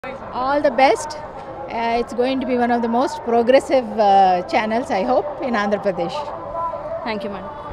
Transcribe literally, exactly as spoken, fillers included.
All the best. Uh, it's going to be one of the most progressive uh, channels, I hope, in Andhra Pradesh. Thank you, madam.